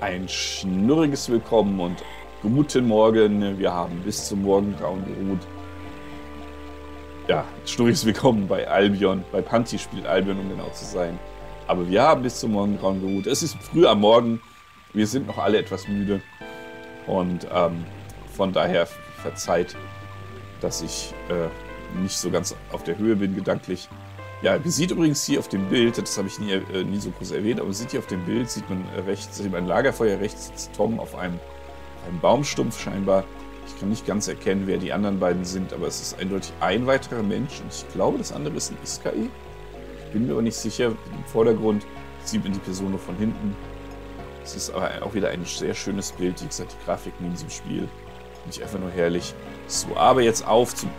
Ein schnurriges Willkommen und guten Morgen. Wir haben bis zum Morgengrauen geruht. Ja, schnurriges Willkommen bei Albion. Bei Panty spielt Albion, um genau zu sein. Aber wir haben bis zum Morgengrauen geruht. Es ist früh am Morgen. Wir sind noch alle etwas müde. Und von daher verzeiht, dass ich nicht so ganz auf der Höhe bin gedanklich. Ja, man sieht übrigens hier auf dem Bild, das habe ich nie so groß erwähnt, aber man sieht hier auf dem Bild, sieht man rechts, ein Lagerfeuer, rechts sitzt Tom auf einem Baumstumpf scheinbar. Ich kann nicht ganz erkennen, wer die anderen beiden sind, aber es ist eindeutig ein weiterer Mensch und ich glaube, das andere ist ein Iskai. Ich bin mir aber nicht sicher. Im Vordergrund sieht man die Person nur von hinten. Es ist aber auch wieder ein sehr schönes Bild. Wie gesagt, die Grafiken in diesem Spiel finde ich einfach nur herrlich. So, aber jetzt auf zum...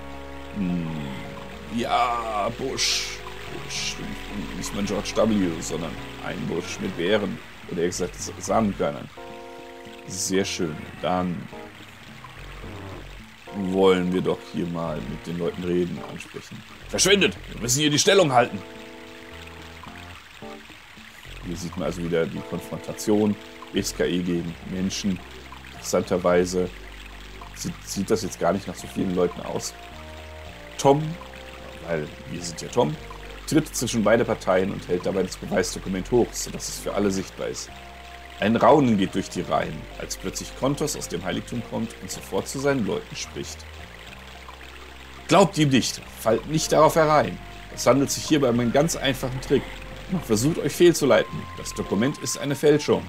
Ja, Busch. Nicht mal George W., sondern ein Busch mit Beeren. Oder eher gesagt Samenkörnern. Sehr schön. Dann wollen wir doch hier mal mit den Leuten reden, ansprechen. Verschwindet! Wir müssen hier die Stellung halten! Hier sieht man also wieder die Konfrontation. SKE gegen Menschen. Interessanterweise sieht das jetzt gar nicht nach so vielen Leuten aus. Tom, weil wir sind ja Tom, tritt zwischen beide Parteien und hält dabei das Beweisdokument hoch, sodass es für alle sichtbar ist. Ein Raunen geht durch die Reihen, als plötzlich Kontos aus dem Heiligtum kommt und sofort zu seinen Leuten spricht. Glaubt ihm nicht, fallt nicht darauf herein. Es handelt sich hierbei um einen ganz einfachen Trick. Man versucht euch fehlzuleiten. Das Dokument ist eine Fälschung.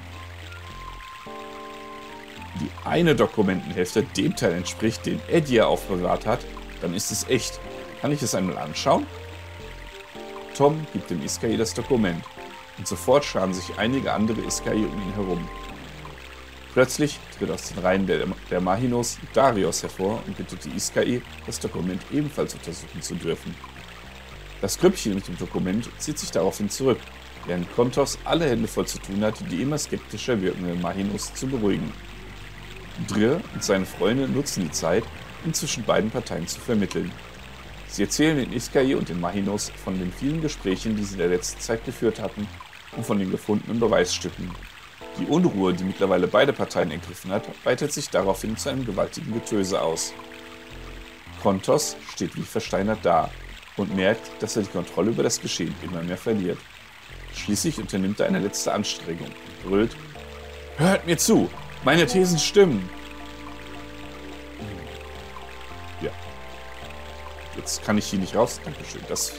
Die eine Dokumentenhälfte dem Teil entspricht, den Edir aufbewahrt hat, dann ist es echt. Kann ich es einmal anschauen? Tom gibt dem Iskai das Dokument und sofort scharen sich einige andere Iskai um ihn herum. Plötzlich tritt aus den Reihen der Mahinos Darius hervor und bittet die Iskai, das Dokument ebenfalls untersuchen zu dürfen. Das Grüppchen mit dem Dokument zieht sich daraufhin zurück, während Kontos alle Hände voll zu tun hat, die immer skeptischer wirkenden Mahinos zu beruhigen. Drir und seine Freunde nutzen die Zeit, um zwischen beiden Parteien zu vermitteln. Sie erzählen den Iskai und den Mahinos von den vielen Gesprächen, die sie in der letzten Zeit geführt hatten, und von den gefundenen Beweisstücken. Die Unruhe, die mittlerweile beide Parteien ergriffen hat, weitet sich daraufhin zu einem gewaltigen Getöse aus. Kontos steht wie versteinert da und merkt, dass er die Kontrolle über das Geschehen immer mehr verliert. Schließlich unternimmt er eine letzte Anstrengung und brüllt: Hört mir zu! Meine Thesen stimmen! Ja. Jetzt kann ich hier nicht raus. Dankeschön.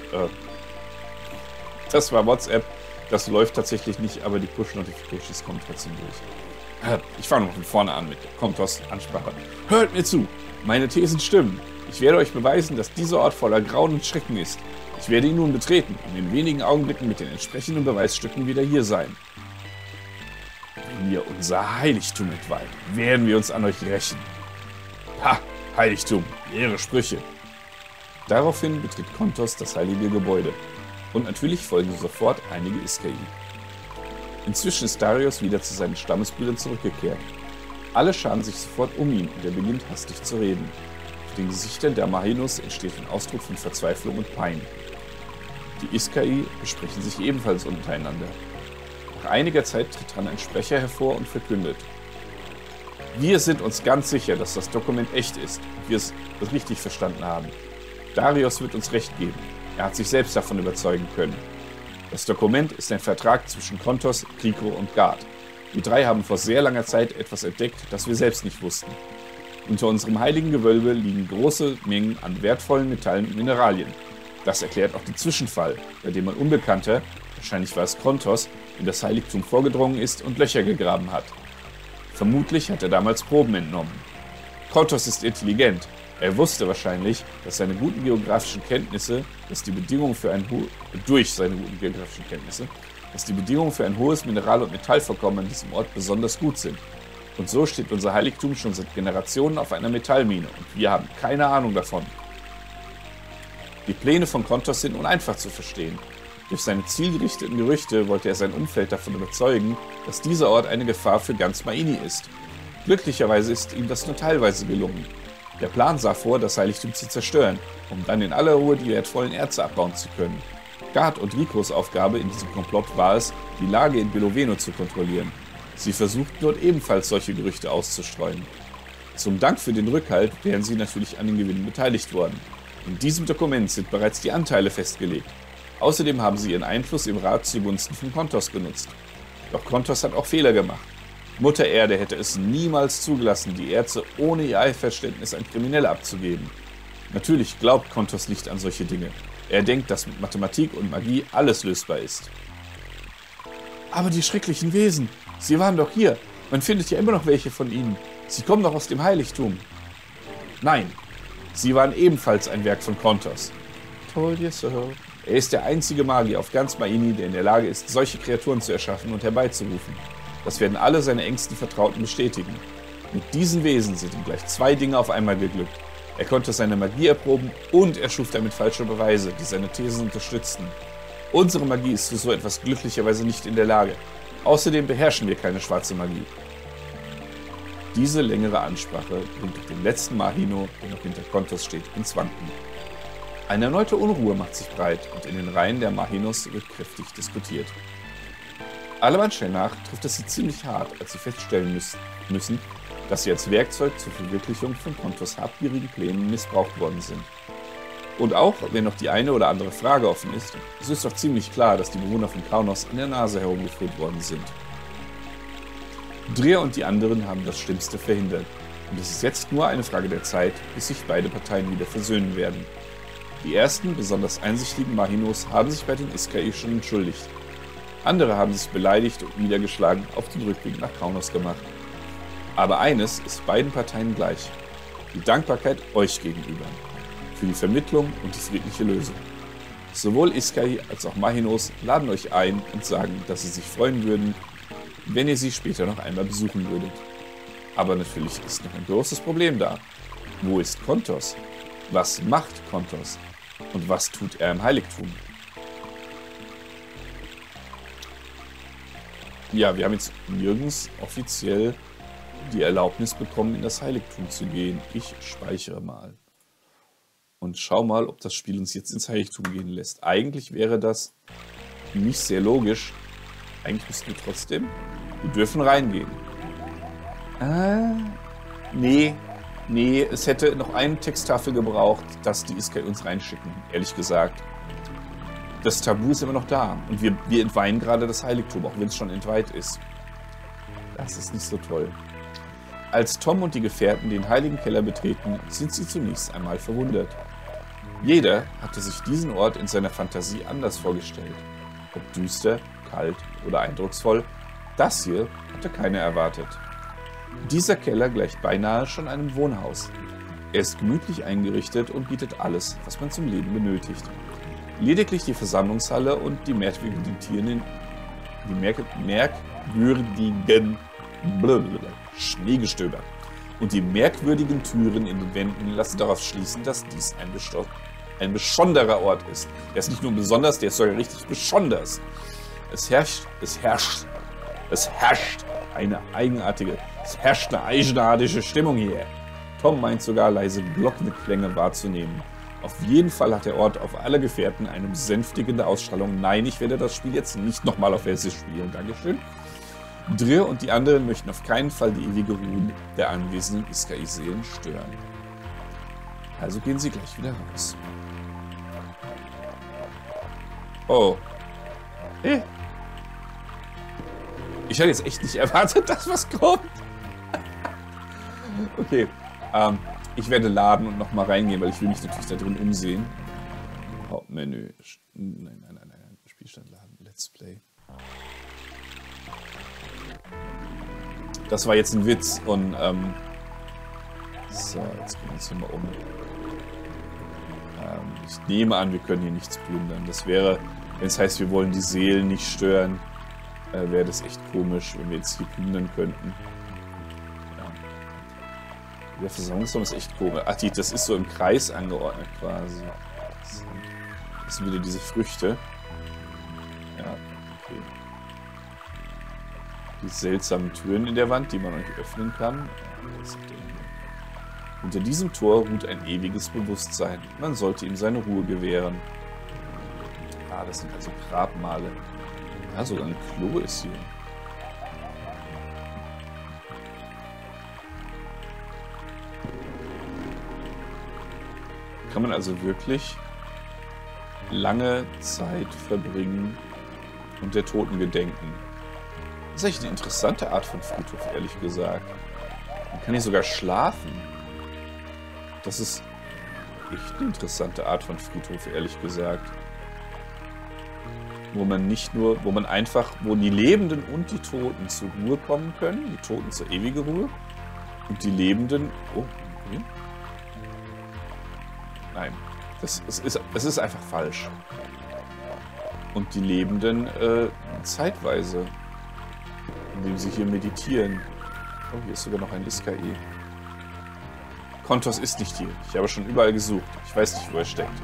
Das war WhatsApp. Das läuft tatsächlich nicht, aber die Push-Notifications kommen trotzdem durch. Ich fange noch von vorne an mit der Kontos-Ansprache. Hört mir zu! Meine Thesen stimmen! Ich werde euch beweisen, dass dieser Ort voller Grauen und Schrecken ist. Ich werde ihn nun betreten und in wenigen Augenblicken mit den entsprechenden Beweisstücken wieder hier sein. Wenn ihr unser Heiligtum entweiht, werden wir uns an euch rächen. Ha! Heiligtum! Leere Sprüche! Daraufhin betritt Kontos das heilige Gebäude. Und natürlich folgen sofort einige Iskai. Inzwischen ist Darius wieder zu seinen Stammesbrüdern zurückgekehrt. Alle scharen sich sofort um ihn und er beginnt hastig zu reden. Auf den Gesichtern der Mahinos entsteht ein Ausdruck von Verzweiflung und Pein. Die Iskai besprechen sich ebenfalls untereinander. Nach einiger Zeit tritt dann ein Sprecher hervor und verkündet: Wir sind uns ganz sicher, dass das Dokument echt ist und wir es richtig verstanden haben. Darius wird uns recht geben. Er hat sich selbst davon überzeugen können. Das Dokument ist ein Vertrag zwischen Kontos, Kriko und Gard. Die drei haben vor sehr langer Zeit etwas entdeckt, das wir selbst nicht wussten. Unter unserem heiligen Gewölbe liegen große Mengen an wertvollen Metallen und Mineralien. Das erklärt auch den Zwischenfall, bei dem ein Unbekannter, wahrscheinlich war es Kontos, in das Heiligtum vorgedrungen ist und Löcher gegraben hat. Vermutlich hat er damals Proben entnommen. Kontos ist intelligent. Er wusste wahrscheinlich, dass seine guten geografischen Kenntnisse, die Bedingungen für ein hohes Mineral- und Metallvorkommen an diesem Ort besonders gut sind. Und so steht unser Heiligtum schon seit Generationen auf einer Metallmine und wir haben keine Ahnung davon. Die Pläne von Kontos sind nun einfach zu verstehen. Durch seine zielgerichteten Gerüchte wollte er sein Umfeld davon überzeugen, dass dieser Ort eine Gefahr für ganz Maini ist. Glücklicherweise ist ihm das nur teilweise gelungen. Der Plan sah vor, das Heiligtum zu zerstören, um dann in aller Ruhe die wertvollen Erze abbauen zu können. Gard und Ricos Aufgabe in diesem Komplott war es, die Lage in Beloveno zu kontrollieren. Sie versuchten dort ebenfalls solche Gerüchte auszustreuen. Zum Dank für den Rückhalt wären sie natürlich an den Gewinnen beteiligt worden. In diesem Dokument sind bereits die Anteile festgelegt. Außerdem haben sie ihren Einfluss im Rat zugunsten von Kontos genutzt. Doch Kontos hat auch Fehler gemacht. Mutter Erde hätte es niemals zugelassen, die Erze ohne ihr Einverständnis an Kriminelle abzugeben. Natürlich glaubt Kontos nicht an solche Dinge. Er denkt, dass mit Mathematik und Magie alles lösbar ist. Aber die schrecklichen Wesen, sie waren doch hier. Man findet ja immer noch welche von ihnen. Sie kommen doch aus dem Heiligtum. Nein, sie waren ebenfalls ein Werk von Kontos. Told you so. Er ist der einzige Magier auf ganz Maini, der in der Lage ist, solche Kreaturen zu erschaffen und herbeizurufen. Das werden alle seine engsten Vertrauten bestätigen. Mit diesen Wesen sind ihm gleich zwei Dinge auf einmal geglückt. Er konnte seine Magie erproben und er schuf damit falsche Beweise, die seine Thesen unterstützten. Unsere Magie ist für so etwas glücklicherweise nicht in der Lage. Außerdem beherrschen wir keine schwarze Magie. Diese längere Ansprache bringt auch den letzten Mahino, der noch hinter Kontos steht, ins Wanken. Eine erneute Unruhe macht sich breit und in den Reihen der Mahinos wird kräftig diskutiert. Allem Anschein nach trifft es sie ziemlich hart, als sie feststellen müssen, dass sie als Werkzeug zur Verwirklichung von Kontos habgierigen Plänen missbraucht worden sind. Und auch wenn noch die eine oder andere Frage offen ist, so ist doch ziemlich klar, dass die Bewohner von Kaunos an der Nase herumgeführt worden sind. Dreher und die anderen haben das Schlimmste verhindert. Und es ist jetzt nur eine Frage der Zeit, bis sich beide Parteien wieder versöhnen werden. Die ersten, besonders einsichtigen Mahinos haben sich bei den Iskai schon entschuldigt. Andere haben sich beleidigt und niedergeschlagen auf den Rückweg nach Kaunos gemacht. Aber eines ist beiden Parteien gleich: die Dankbarkeit euch gegenüber. Für die Vermittlung und die friedliche Lösung. Sowohl Iskai als auch Mahinos laden euch ein und sagen, dass sie sich freuen würden, wenn ihr sie später noch einmal besuchen würdet. Aber natürlich ist noch ein großes Problem da. Wo ist Kontos? Was macht Kontos? Und was tut er im Heiligtum? Ja, wir haben jetzt nirgends offiziell die Erlaubnis bekommen, in das Heiligtum zu gehen. Ich speichere mal. Und schau mal, ob das Spiel uns jetzt ins Heiligtum gehen lässt. Eigentlich wäre das nicht sehr logisch. Eigentlich müssten wir trotzdem. Wir dürfen reingehen. Nee, es hätte noch eine Texttafel gebraucht, dass die Iskai uns reinschicken, ehrlich gesagt. Das Tabu ist immer noch da. Und wir entweihen gerade das Heiligtum, auch wenn es schon entweiht ist. Das ist nicht so toll. Als Tom und die Gefährten den heiligen Keller betreten, sind sie zunächst einmal verwundert. Jeder hatte sich diesen Ort in seiner Fantasie anders vorgestellt. Ob düster, kalt oder eindrucksvoll, das hier hatte keiner erwartet. Dieser Keller gleicht beinahe schon einem Wohnhaus. Er ist gemütlich eingerichtet und bietet alles, was man zum Leben benötigt. Lediglich die Versammlungshalle und die merkwürdigen Schneegestöber und die merkwürdigen Türen in den Wänden lassen darauf schließen, dass dies ein besonderer Ort ist. Der ist nicht nur besonders, der ist sogar richtig besonders. Es herrscht eine eigenartige Stimmung hier. Tom meint sogar, leise Glockenklänge wahrzunehmen. Auf jeden Fall hat der Ort auf alle Gefährten eine besänftigende Ausstrahlung. Nein, ich werde das Spiel jetzt nicht nochmal auf Versisch spielen. Dankeschön. Drir und die anderen möchten auf keinen Fall die ewige Ruhe der anwesenden Iskai-Seelen stören. Also gehen sie gleich wieder raus. Oh. Hey. Ich hatte jetzt echt nicht erwartet, dass was kommt. Okay. Ich werde laden und nochmal reingehen, weil ich will mich natürlich da drin umsehen. Hauptmenü. Nein. Spielstand laden. Let's Play. Das war jetzt ein Witz und so, jetzt gehen wir uns hier mal um. Ich nehme an, wir können hier nichts plündern. Das wäre, wenn es heißt, wir wollen die Seelen nicht stören, wäre das echt komisch, wenn wir jetzt hier plündern könnten. Ja. Der Versammlungsraum ist echt komisch. Ach, das ist so im Kreis angeordnet quasi. Das sind wieder diese Früchte. Ja, okay. Die seltsamen Türen in der Wand, die man noch nicht öffnen kann. Unter diesem Tor ruht ein ewiges Bewusstsein. Man sollte ihm seine Ruhe gewähren. Ah, das sind also Grabmale. Ja, sogar ein Klo ist hier. kann man also wirklich lange Zeit verbringen und der Toten gedenken. Das ist echt eine interessante Art von Friedhof, ehrlich gesagt. Man kann hier sogar schlafen. Das ist echt eine interessante Art von Friedhof, ehrlich gesagt. Wo man nicht nur, wo die Lebenden und die Toten zur Ruhe kommen können, die Toten zur ewigen Ruhe und die Lebenden, oh, okay. Nein, es ist einfach falsch. Und die Lebenden zeitweise, indem sie hier meditieren. Oh, hier ist sogar noch ein Iskae. Kontos ist nicht hier. Ich habe schon überall gesucht. Ich weiß nicht, wo er steckt.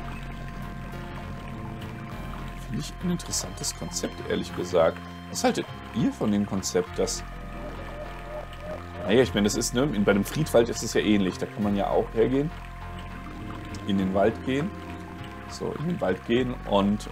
Finde ich ein interessantes Konzept, ehrlich gesagt. Was haltet ihr von dem Konzept, dass... Naja, ich meine, das ist, ne, bei dem Friedwald ist es ja ähnlich. Da kann man ja auch hergehen. In den Wald gehen. So, in den Wald gehen und,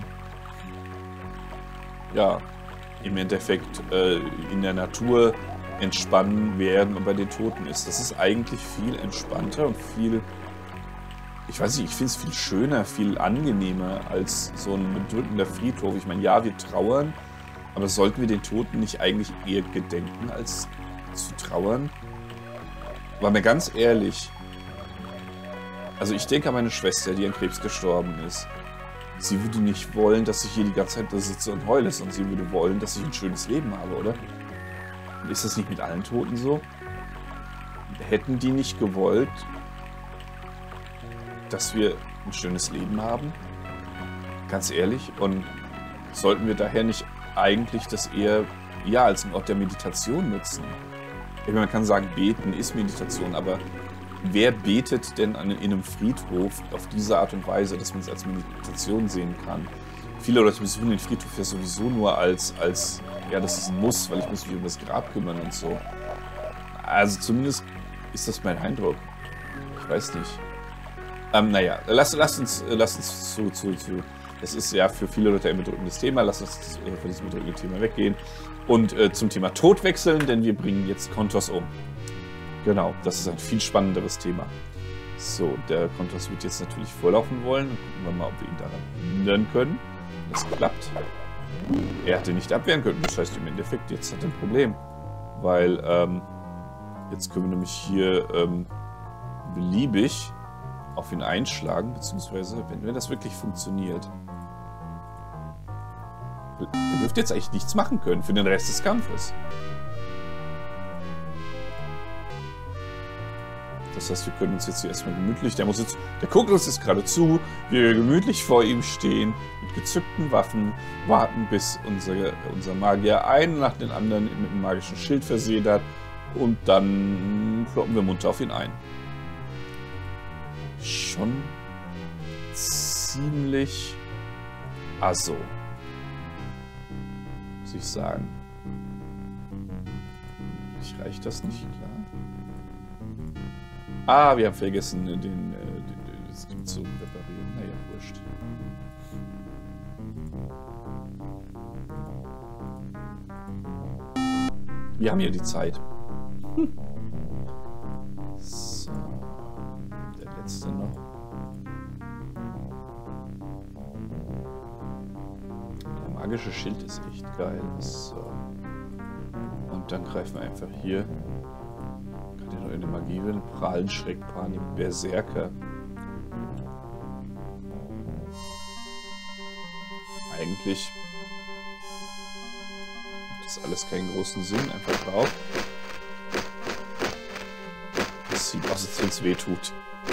ja, im Endeffekt in der Natur entspannen, während man bei den Toten ist. Das ist eigentlich viel entspannter und viel... Ich weiß nicht, ich finde es viel schöner, viel angenehmer als so ein bedrückender Friedhof. Ich meine, ja, wir trauern, aber sollten wir den Toten nicht eigentlich eher gedenken, als zu trauern? War mir ganz ehrlich, also ich denke an meine Schwester, die an Krebs gestorben ist. Sie würde nicht wollen, dass ich hier die ganze Zeit da sitze und heule, und sie würde wollen, dass ich ein schönes Leben habe, oder? Und ist das nicht mit allen Toten so? Hätten die nicht gewollt, dass wir ein schönes Leben haben? Ganz ehrlich. Und sollten wir daher nicht eigentlich das eher, ja, als ein Ort der Meditation nutzen? Ich meine, man kann sagen, beten ist Meditation, aber wer betet denn in einem Friedhof auf diese Art und Weise, dass man es als Meditation sehen kann? Viele Leute besuchen den Friedhof ja sowieso nur als ja, das ist ein Muss, weil ich muss mich um das Grab kümmern und so. Also zumindest ist das mein Eindruck. Ich weiß nicht. Naja, lasst uns zu. Es ist ja für viele Leute ein bedrückendes Thema. Lasst uns von diesem bedrückenden Thema weggehen und zum Thema Tod wechseln, denn wir bringen jetzt Kontos um. Genau, das ist ein viel spannenderes Thema. So, der Kontos wird jetzt natürlich vorlaufen wollen. Dann gucken wir mal, ob wir ihn daran hindern können. Das klappt. Er hatte nicht abwehren können. Das heißt im Endeffekt, jetzt hat er ein Problem. Weil, jetzt können wir nämlich hier beliebig auf ihn einschlagen, beziehungsweise, wenn das wirklich funktioniert. Er dürfte jetzt eigentlich nichts machen können für den Rest des Kampfes. Das heißt, wir können uns jetzt hier erstmal gemütlich, der guckt uns jetzt gerade zu, wie wir gemütlich vor ihm stehen, mit gezückten Waffen, warten, bis unser Magier einen nach den anderen mit einem magischen Schild versehen hat und dann kloppen wir munter auf ihn ein. Schon ziemlich aso, muss ich sagen. Reicht das nicht, klar? Ah, wir haben vergessen, das Ding zu reparieren. Naja, wurscht. Wir haben ja die Zeit. So. Der letzte noch. Der magische Schild ist echt geil. So. Und dann greifen wir einfach hier. Kann ja noch in der Magie werden. Prahlen, Schreck, Panik, Berserker. Eigentlich macht das alles keinen großen Sinn. Einfach drauf. Das sieht aus, als wenn es weh tut.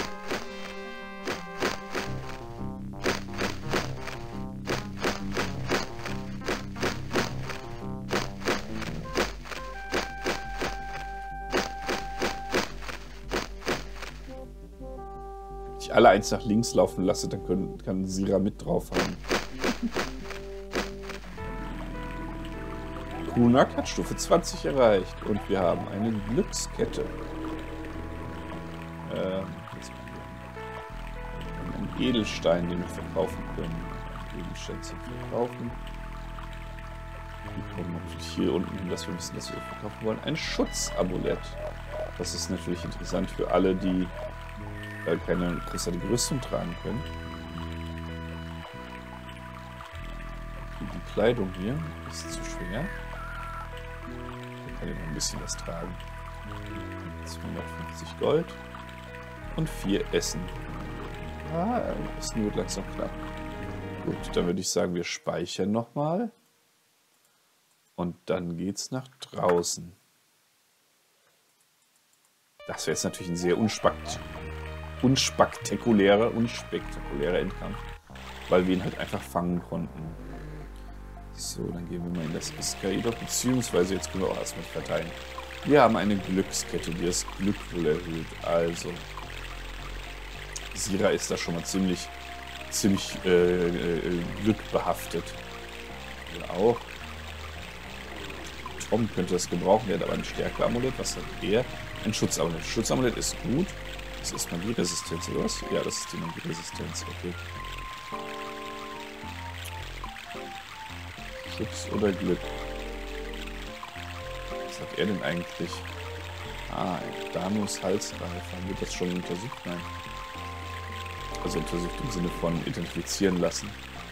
Alle eins nach links laufen lasse, dann kann Sira mit drauf haben. Kunak hat Stufe 20 erreicht und wir haben eine Glückskette. Jetzt einen Edelstein, den wir verkaufen können. Edelstein zu verkaufen. Wir kommen natürlich hier unten hin, dass wir wissen, dass wir verkaufen wollen. Ein Schutzamulett. Das ist natürlich interessant für alle, die keine großartige Rüstung tragen können. Die Kleidung hier ist zu schwer. Da kann ich noch ein bisschen was tragen. 250 Gold und 4 Essen. Essen wird langsam knapp. Gut, dann würde ich sagen, wir speichern nochmal. Und dann geht's nach draußen. Das wäre jetzt natürlich ein sehr unspektakulärer Endkampf, weil wir ihn halt einfach fangen konnten. So, dann gehen wir mal in das Iskaida, beziehungsweise jetzt können wir auch erstmal verteilen. Wir haben eine Glückskette, die das Glück wohl erhöht. Also, Sira ist da schon mal ziemlich glückbehaftet. Hier auch. Tom könnte das gebrauchen, der hat aber ein Stärke-Amulett. Was hat er? Ein Schutzamulett. Schutzamulett ist gut. Das ist Magieresistenz, oder was? Ja, das ist die Magieresistenz. Okay. Schutz oder Glück? Was hat er denn eigentlich? Ein Danus Halsreifer. Wird das schon untersucht? Nein. Also untersucht im Sinne von identifizieren lassen.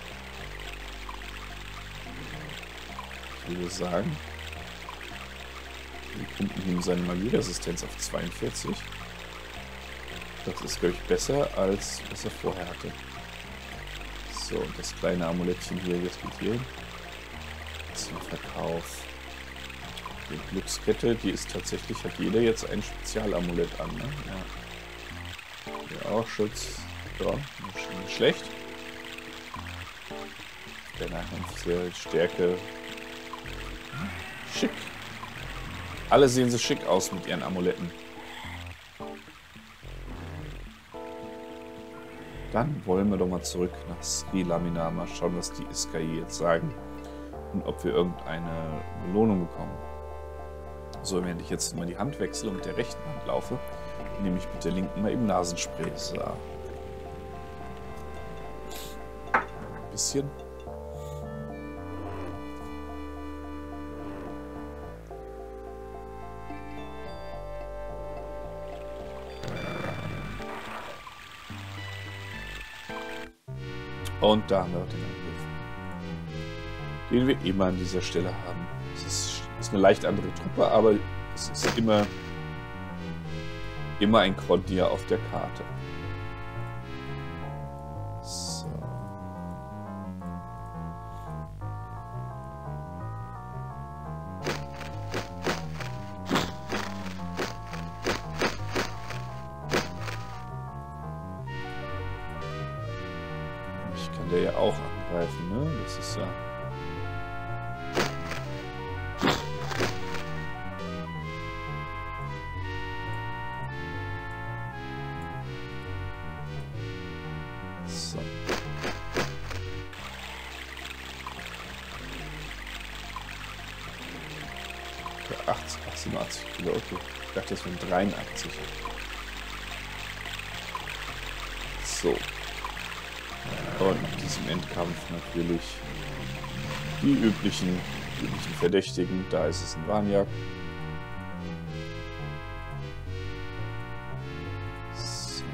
Ich würde sagen, wir pumpen ihm seine Magieresistenz auf 42. Das ist, glaube ich, besser, als was er vorher hatte. So, und das kleine Amulettchen hier, jetzt geht hier hin. Zum Verkauf. Die Glückskette, die ist tatsächlich, hat jeder jetzt ein Spezialamulett an, ne? Ja. Hier auch Schutz. Ja, nicht schlecht. Der Nahkampf sehr Stärke. Schick. Alle sehen so schick aus mit ihren Amuletten. Dann wollen wir doch mal zurück nach Sri Lamina. Mal schauen, was die Iskai jetzt sagen. Und ob wir irgendeine Belohnung bekommen. So, wenn ich jetzt mal die Hand wechsle und mit der rechten Hand laufe, nehme ich mit der linken mal eben Nasenspray. So. Ein bisschen. Und da haben wir auch den Angriff, den wir immer an dieser Stelle haben. Es ist eine leicht andere Truppe, aber es ist immer ein Grondir auf der Karte. So. Ich kann der ja auch angreifen, ne? Das ist ja... So. Für 87 Kilo, okay. Ich dachte, das wären 83. So. Und in diesem Endkampf natürlich die üblichen Verdächtigen. Da ist es ein Vanjak. So.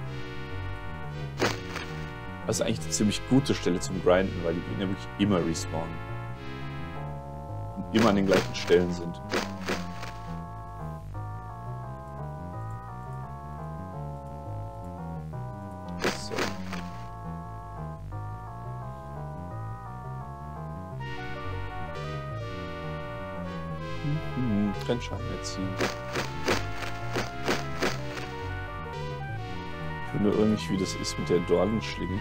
Das ist eigentlich eine ziemlich gute Stelle zum Grinden, weil die Gegner wirklich immer respawnen. Und immer an den gleichen Stellen sind. Trennschaden erzielen. Ich will nur irgendwie, wie das ist mit der Dornenschlinge.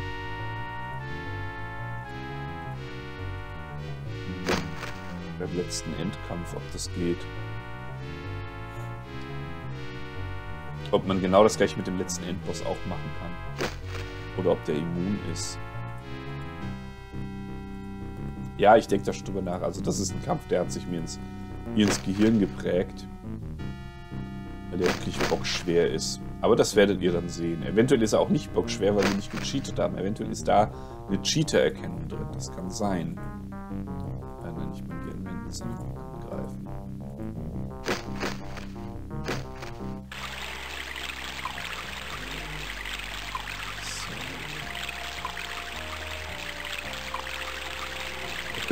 Beim letzten Endkampf, ob das geht. Ob man genau das gleiche mit dem letzten Endboss auch machen kann. Oder ob der immun ist. Ja, ich denke da schon drüber nach. Also das ist ein Kampf, der hat sich mir ins Gehirn geprägt, weil der wirklich bockschwer ist. Aber das werdet ihr dann sehen. Eventuell ist er auch nicht bockschwer, weil wir nicht gecheatet haben. Eventuell ist da eine Cheater-Erkennung drin. Das kann sein. Nein, nicht mehr gerne wenden, sondern angreifen.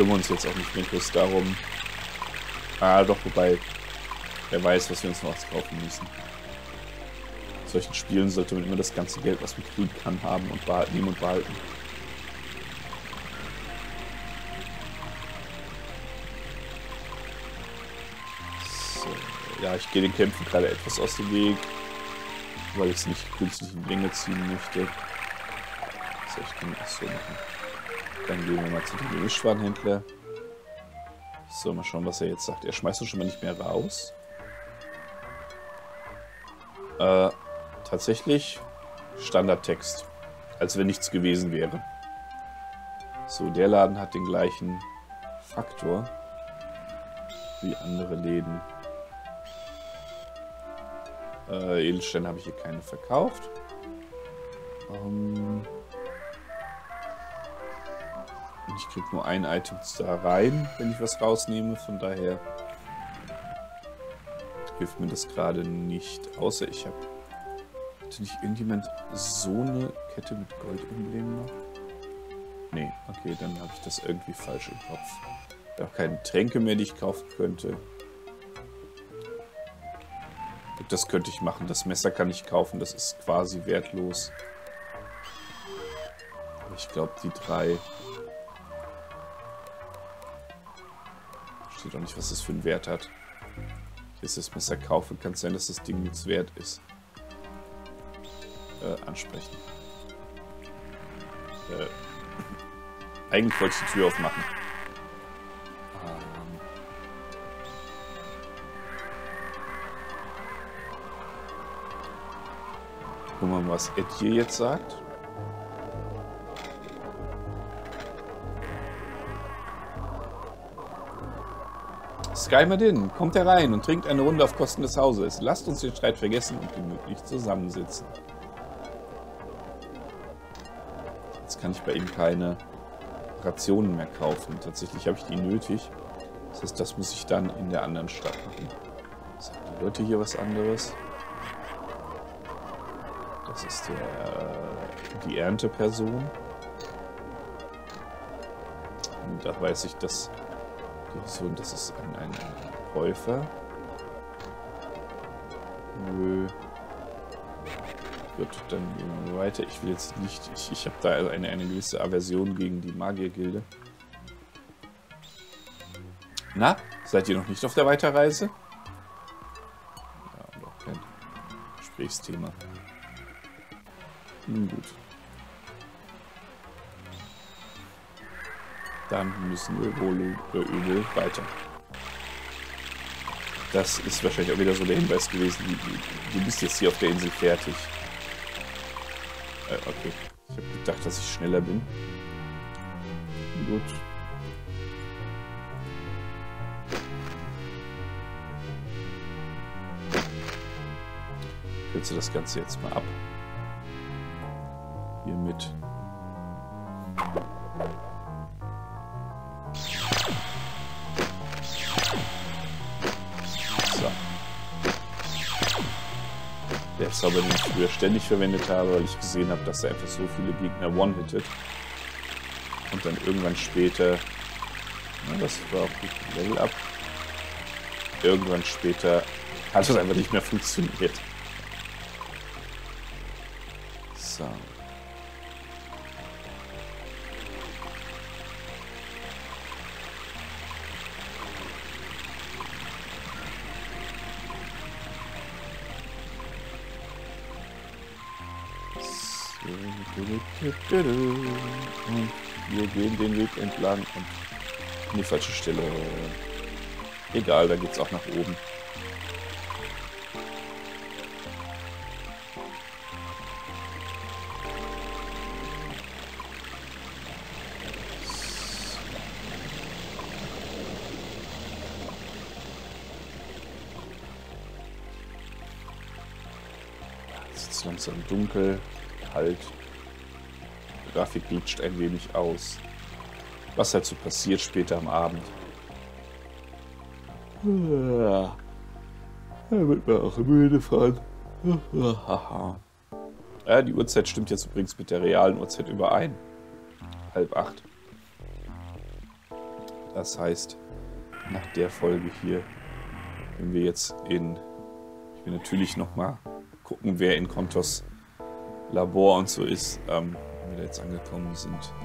kümmern uns jetzt auch nicht mehr groß darum. Ah, doch, wobei, wer weiß, was wir uns noch kaufen müssen. In solchen Spielen sollte man immer das ganze Geld, was man kriegen kann, haben und nehmen und behalten. So, ja, ich gehe den Kämpfen gerade etwas aus dem Weg, weil ich es nicht künstlich in die Länge ziehen möchte. So, ich kann das so machen. Dann gehen wir mal zu dem Gemischtwarenhändler. So, mal schauen, was er jetzt sagt. Er schmeißt uns schon mal nicht mehr raus. Tatsächlich Standardtext. Als wenn nichts gewesen wäre. So, der Laden hat den gleichen Faktor wie andere Läden. Edelsteine habe ich hier keine verkauft. Ich kriege nur ein Item da rein, wenn ich was rausnehme. Von daher hilft mir das gerade nicht. Außer ich habe... Hatte nicht irgendjemand so eine Kette mit Goldemblem noch? Nee, okay, dann habe ich das irgendwie falsch im Kopf. Ich habe keine Tränke mehr, die ich kaufen könnte. Und das könnte ich machen. Das Messer kann ich kaufen, das ist quasi wertlos. Aber ich glaube, die drei... Steht auch nicht, was das für einen Wert hat. Wenn ich das Messer kaufe, kann es sein, dass das Ding nichts wert ist. Ansprechen. Eigentlich wollte ich die Tür aufmachen. Gucken wir mal, was Ed hier jetzt sagt. Skymadin, kommt herein und trinkt eine Runde auf Kosten des Hauses. Lasst uns den Streit vergessen und gemütlich zusammensitzen. Jetzt kann ich bei ihm keine Rationen mehr kaufen. Tatsächlich habe ich die nötig. Das heißt, das muss ich dann in der anderen Stadt machen. Sagen die Leute hier was anderes? Das ist die Ernteperson. Und da weiß ich, dass das ist ein Käufer. Nö. Gut, dann gehen wir weiter. Ich will jetzt nicht... Ich habe da eine gewisse Aversion gegen die Magiergilde. Na, seid ihr noch nicht auf der Weiterreise? Ja, und auch kein Gesprächsthema. Nun gut. Dann müssen wir wohl oder übel weiter. Das ist wahrscheinlich auch wieder so der Hinweis gewesen, du bist jetzt hier auf der Insel fertig. Okay. Ich habe gedacht, dass ich schneller bin. Gut. Ich kürze das Ganze jetzt mal ab. Hiermit. So. Der Zauber, den ich früher ständig verwendet habe, weil ich gesehen habe, dass er einfach so viele Gegner one-hittet. Und dann irgendwann später, na, das war auch gut, Level up. Irgendwann später hat es einfach nicht mehr funktioniert. So. Und wir gehen den Weg entlang und in die falsche Stelle. Egal, da geht's auch nach oben. Jetzt ist es langsam dunkel, kalt. Die Grafik glitscht ein wenig aus. Was halt so passiert später am Abend. Da wird man auch müde von. Ja, die Uhrzeit stimmt jetzt übrigens mit der realen Uhrzeit überein. 7:30. Das heißt, nach der Folge hier, wenn wir jetzt in... Ich will natürlich nochmal gucken, wer in Kontos Labor und so ist, wenn wir da jetzt angekommen sind.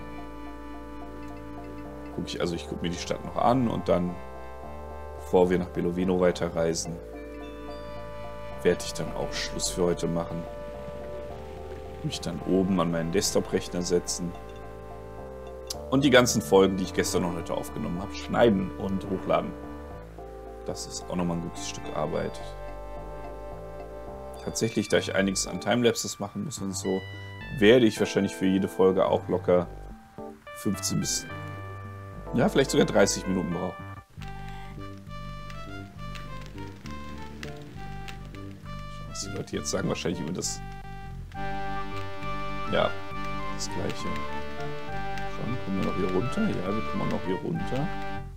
Ich gucke mir die Stadt noch an und dann, bevor wir nach Beloveno weiterreisen, werde ich dann auch Schluss für heute machen. Mich dann oben an meinen Desktop-Rechner setzen und die ganzen Folgen, die ich gestern und heute aufgenommen habe, schneiden und hochladen. Das ist auch nochmal ein gutes Stück Arbeit. Tatsächlich, da ich einiges an Timelapses machen muss und so, werde ich wahrscheinlich für jede Folge auch locker 15 bis, ja, vielleicht sogar 30 Minuten brauchen. Was die Leute jetzt sagen, wahrscheinlich immer das, ja, das Gleiche. Schon, kommen wir noch hier runter? Ja, wir kommen auch noch hier runter.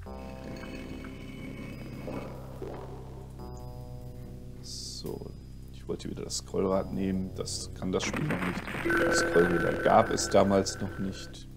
So, ich wollte wieder das Scrollrad nehmen. Das kann das Spiel noch nicht. Das Scrollräder gab es damals noch nicht.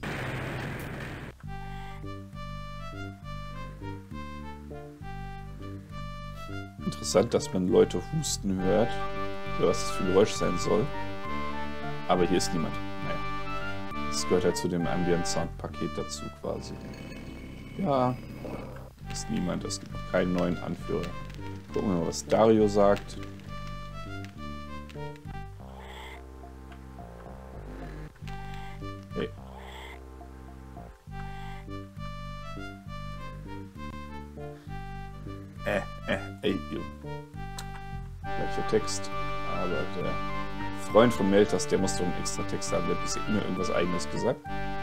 Interessant, dass man Leute husten hört. Oder was das für ein Geräusch sein soll. Aber hier ist niemand. Naja. Das gehört halt zu dem Ambient Sound Paket dazu quasi. Ja. Ist niemand. Es gibt keinen neuen Anführer. Gucken wir mal, was Dario sagt. Hey. Ey, gleicher Text. Aber der Freund von Meltas, der muss doch einen extra Text haben. Der hat bisher immer irgendwas Eigenes gesagt.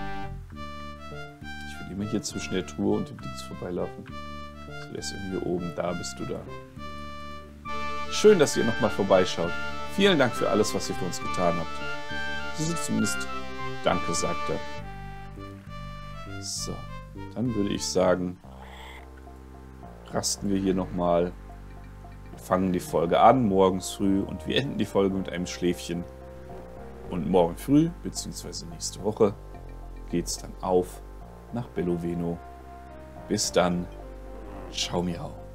Ich will immer hier zwischen der Truhe und dem Dings vorbeilaufen. So, der ist irgendwie hier oben. Da bist du da. Schön, dass ihr nochmal vorbeischaut. Vielen Dank für alles, was ihr für uns getan habt. Sie sind zumindest Danke, sagt er. So, dann würde ich sagen, rasten wir hier nochmal. Wir fangen die Folge an, morgens früh, und wir enden die Folge mit einem Schläfchen. Und morgen früh, beziehungsweise nächste Woche, geht's dann auf nach Beloveno. Bis dann. Ciao, miau.